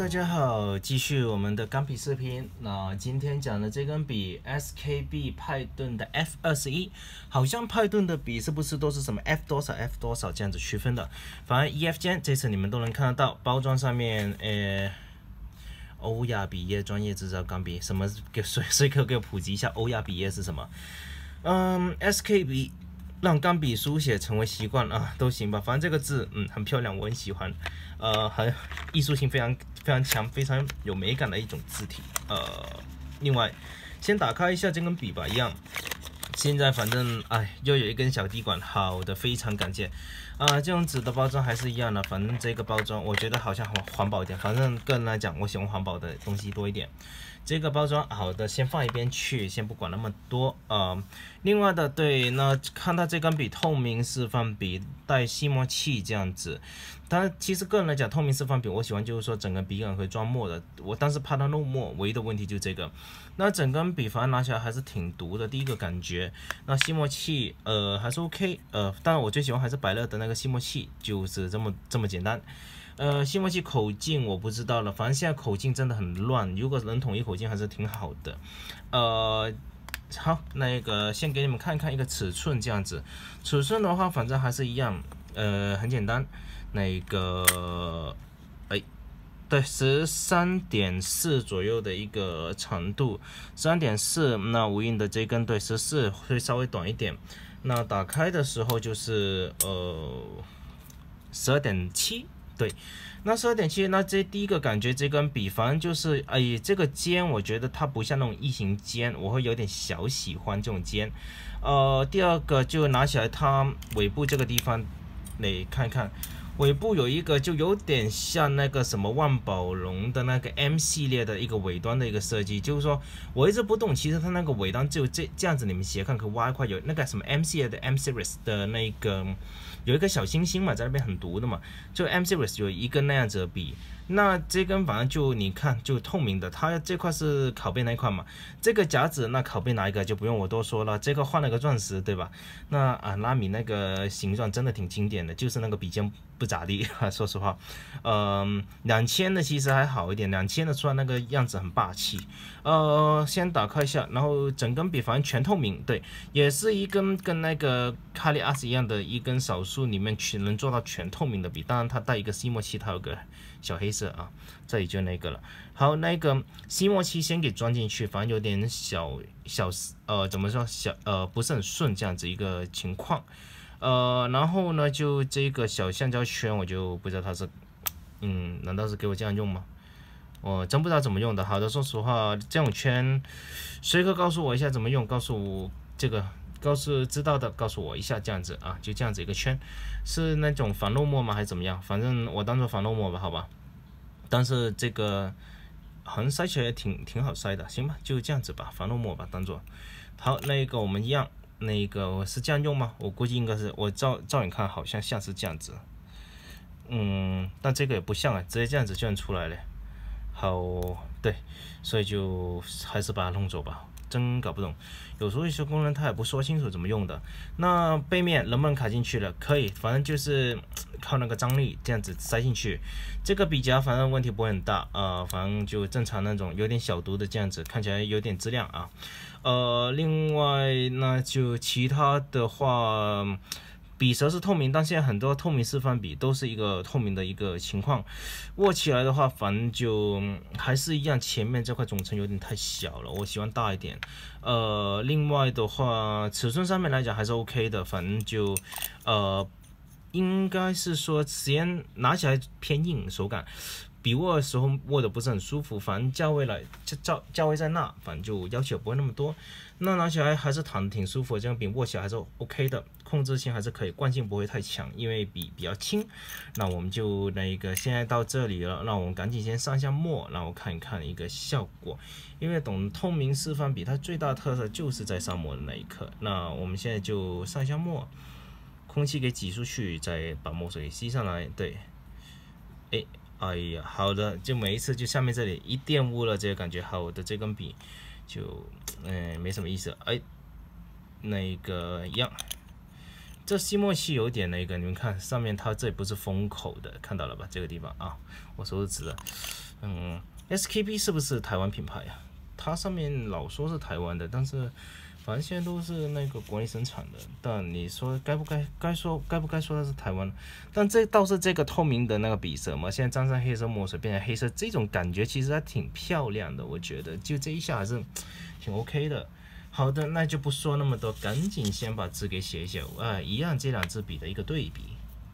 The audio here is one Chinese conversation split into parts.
家好，继续我们的钢笔视频。那今天讲的这根笔 SKB 派顿的 F21，好像派顿的笔是不是都是什么 F 多少 F 多少这样子区分的？反正 EF 间这次你们都能看得到，包装上面欧亚笔业专业制造钢笔，什么谁可给我普及一下欧亚笔业是什么？SKB 让钢笔书写成为习惯啊，都行吧，反正这个字很漂亮，我很喜欢，很艺术性非常强，非常有美感的一种字体。另外先打开一下这根笔吧，一样。现在反正又有一根小滴管，好的，非常感谢。这种纸的包装还是一样的，反正这个包装我觉得好像环保一点，反正个人来讲，我喜欢环保的东西多一点。这个包装好的，先放一边去，先不管那么多。另外的，对，那看到这根笔透明示范笔带吸墨器这样子，但其实个人来讲，透明示范笔我喜欢，就是说整个笔杆可以装墨的，但是怕它漏墨，唯一的问题就是这个。那整根笔反正拿起来还是挺毒的，第一个感觉。那吸墨器还是 OK， 当然我最喜欢还是百乐的那个吸墨器，就是这么简单。吸墨器口径我不知道了，反正现在口径真的很乱，如果能统一口径还是挺好的。好，那个先给你们看看一个尺寸这样子，尺寸的话反正还是一样，很简单，那个对，13.4左右的一个长度，13.4，那无印的这根对14会稍微短一点，那打开的时候就是12.7。对，那12.7，那这第一个感觉这根笔，反正就是这个尖，我觉得它不像那种异形尖，我会有点小喜欢这种尖。第二个就拿起来它尾部这个地方，你看一看，尾部有一个就有点像那个什么万宝龙的那个 M 系列的一个尾端的一个设计，就是说我一直不懂，其实它那个尾端就这样子，你们斜看可以挖一块，有那个什么 M 系列的 M Series 的那个。有一个小星星嘛，在那边很毒的嘛，就 M Series 有一根那样子的笔，那这根反正就你看就透明的，它这块是拷贝那一块嘛，这个夹子那拷贝哪一个就不用我多说了，这个换了个钻石对吧？那拉米那个形状真的挺经典的，就是那个笔尖不咋地，说实话，2000的其实还好一点，2000的出来那个样子很霸气。先打开一下，然后整根笔反正全透明，对，也是一根跟那个卡利阿斯一样的一根少数里面能做到全透明的笔，当然它带一个吸墨器，它有个小黑色啊，这里就那个了。好，那个吸墨器先给装进去，反正有点小怎么说不是很顺这样子一个情况。然后呢，就这个小橡胶圈，我就不知道它是，难道是给我这样用吗？我真不知道怎么用的。好的，说实话，这种圈，随刻告诉我一下怎么用，告诉我知道的告诉我一下，这样子啊，就这样子一个圈，是那种防漏墨吗？还是怎么样？反正我当做防漏墨吧，好吧。但是这个好像塞起来也挺好塞的，行吧，就这样子吧，防漏墨吧，当做。好，那个我们一样，那个我是这样用吗？我估计应该是，我照眼看好像是这样子，但这个也不像直接这样子就能出来了。好，对，所以就还是把它弄走吧，真搞不懂，有时候一些功能它也不说清楚怎么用的。那背面能不能卡进去了？可以，反正就是靠那个张力这样子塞进去。这个笔夹反正问题不会很大反正就正常那种有点小毒的这样子，看起来有点质量啊。另外那就其他的话。笔舌是透明，但现在很多透明示范笔都是一个透明的一个情况。握起来的话，反正就还是一样，前面这块总成有点太小了，我喜欢大一点。另外的话，尺寸上面来讲还是 OK 的，反正就应该是说时间拿起来偏硬，手感。笔握的时候握的不是很舒服，反正价位在那，反正就要求不会那么多。那拿起来还是躺挺舒服的，这样笔握起来还是 OK 的，控制性还是可以，惯性不会太强，因为笔比较轻。那我们就那个现在到这里了，那我们赶紧先上一下墨，让我看一看一个效果。因为懂透明示范笔，它最大特色就是在上墨的那一刻。那我们现在就上一下墨，空气给挤出去，再把墨水吸上来，对，哎呀，好的，就每一次就下面这里一玷污了，这个感觉好的这根笔就没什么意思。那个一样，这吸墨器有点那个，你们看上面它这里不是封口的，看到了吧？这个地方啊，我手指指的， SKP 是不是台湾品牌呀？它上面老说是台湾的，但是反正现在都是那个国内生产的。但你说该不该说它是台湾？但这倒是这个透明的那个笔色嘛，现在沾上黑色墨水变成黑色，这种感觉其实还挺漂亮的，我觉得就这一下还是挺 OK 的。好的，那就不说那么多，赶紧先把字给写一写。一样这两支笔的一个对比。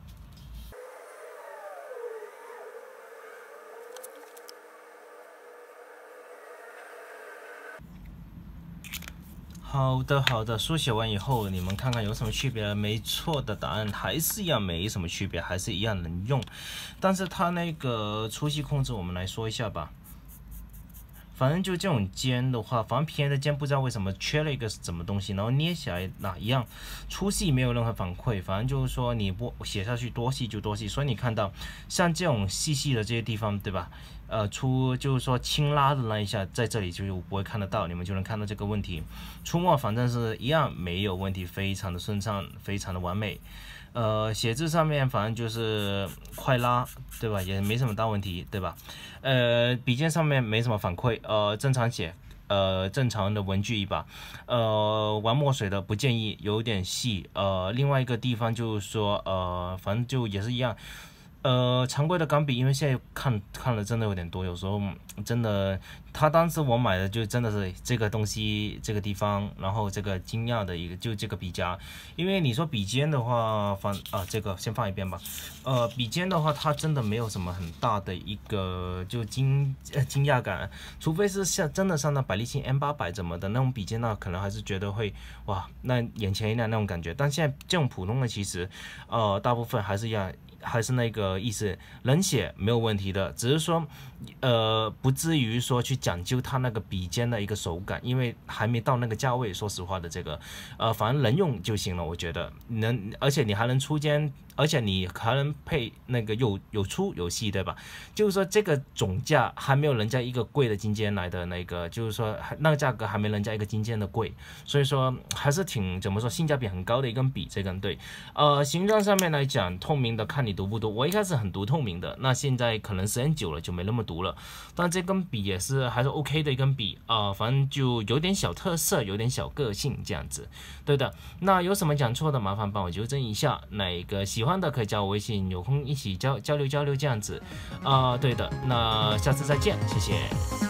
好的，书写完以后，你们看看有什么区别？没错的答案还是一样，没什么区别，还是一样能用。但是它那个粗细控制，我们来说一下吧。反正就这种尖的话，反正便宜的尖不知道为什么缺了一个什么东西，然后捏起来一样，粗细没有任何反馈，反正就是说你写下去多细就多细，所以你看到像这种细细的这些地方，对吧？就是说轻拉的那一下，在这里就不会看得到，你们就能看到这个问题。出墨反正是一样没有问题，非常的顺畅，非常的完美。写字上面反正就是快拉，对吧？也没什么大问题，对吧？笔尖上面没什么反馈，正常写，正常的文具一把，玩墨水的不建议，有点细。另外一个地方就是说，反正就也是一样。常规的钢笔，因为现在看了真的有点多，有时候真的，他当时我买的就真的是这个东西这个地方，然后这个惊讶的一个就这个笔夹，因为你说笔尖的话，这个先放一边吧，笔尖的话，它真的没有什么很大的一个就惊讶感，除非是真的像那百利兴 M800怎么的那种笔尖呢，可能还是觉得会哇，那眼前一亮那种感觉，但现在这种普通的其实，大部分还是一样。还是那个意思，冷写没有问题的，只是说，不至于说去讲究它那个笔尖的一个手感，因为还没到那个价位。说实话的，这个，反正能用就行了，我觉得而且你还能出尖，而且你还能配那个有粗有细，对吧？就是说这个总价还没有人家一个贵的金尖来的那个，就是说那个价格还没人家一个金尖的贵，所以说还是挺怎么说性价比很高的一根笔，这根对。形状上面来讲，透明的看你读不读，我一开始很读透明的，那现在可能时间久了就没那么读了。但这根笔也是还是 OK 的一根笔反正就有点小特色，有点小个性这样子。对的，那有什么讲错的，麻烦帮我纠正一下。哪个喜欢的可以加我微信，有空一起交流这样子。对的，那下次再见，谢谢。